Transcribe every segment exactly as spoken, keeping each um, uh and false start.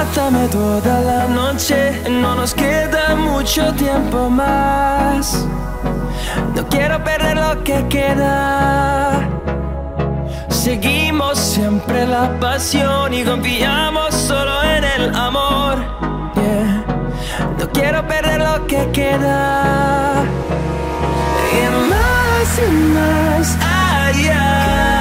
abrázame toda la noche. No nos queda mucho tiempo más. No quiero perder lo que queda. Seguimos siempre la pasión y confiamos solo en el amor. Yeah. No quiero perder lo que queda. Y más y más allá,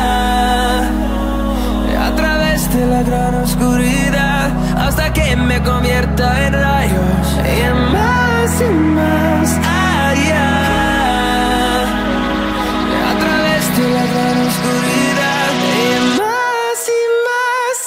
a través de la gran oscuridad, hasta que me convierta en rayos. Y más y más allá, a través de la gran oscuridad. Y más y más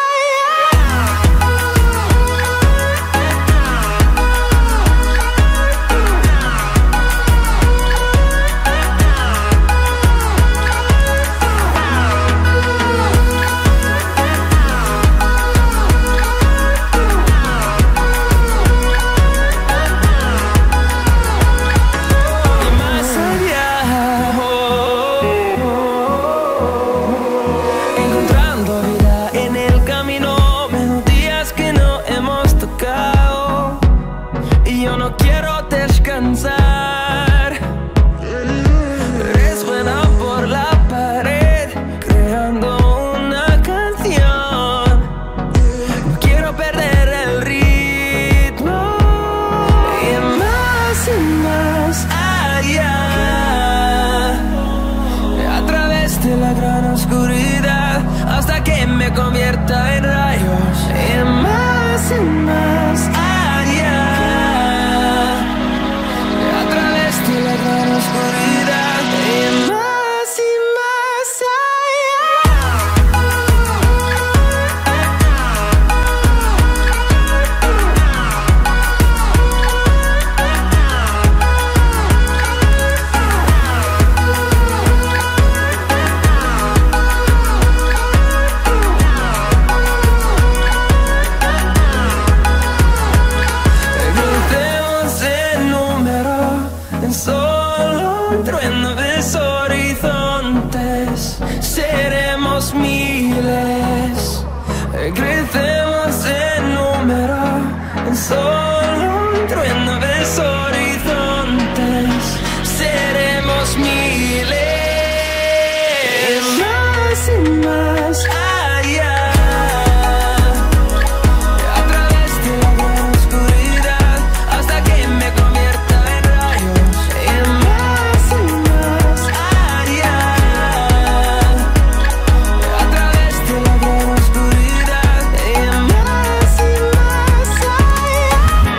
convierta en rayos. Y más y más allá, a través de la gran oscuridad. Y más y más seremos miles, crecemos en número, en solo un trueno de horizontes. Seremos miles, más y más allá, a través de la gran oscuridad, hasta que me convierta en rayos. Y más y más allá, a través de la gran oscuridad. Y más y más allá.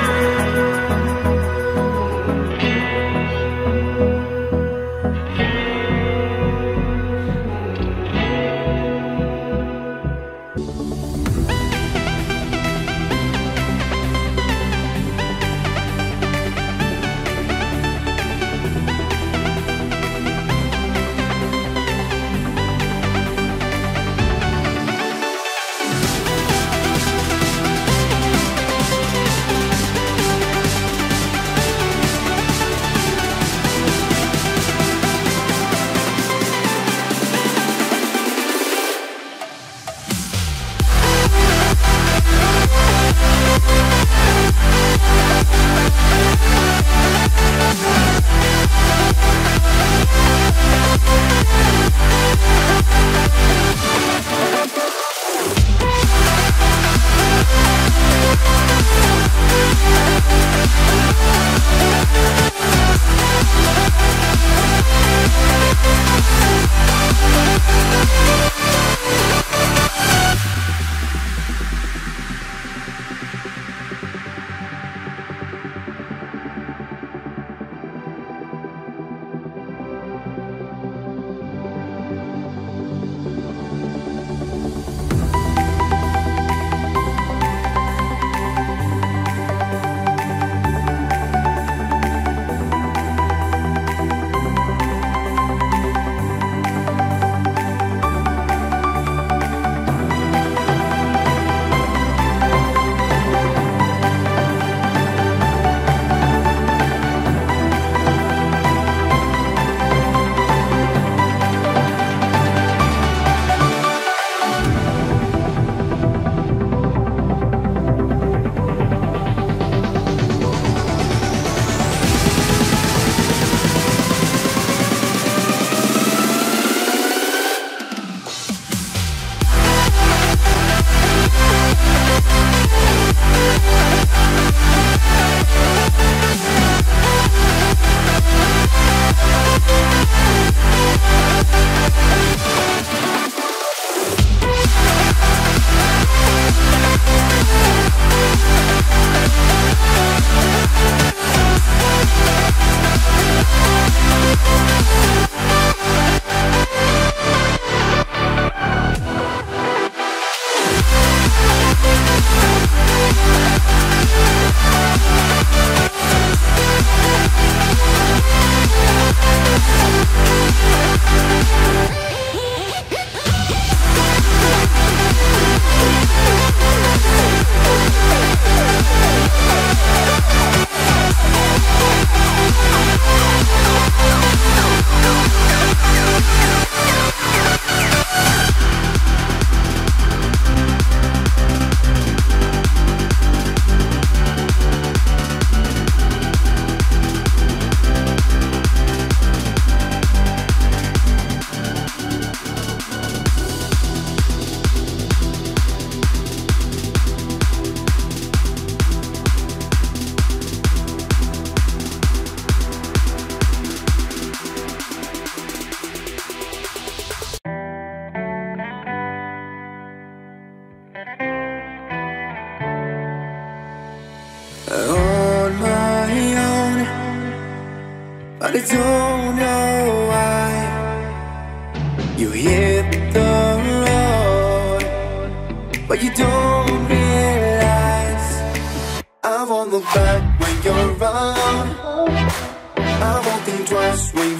on my own, but I don't know why. You hit the road, but you don't realize I won't look back when you're around. I won't think twice when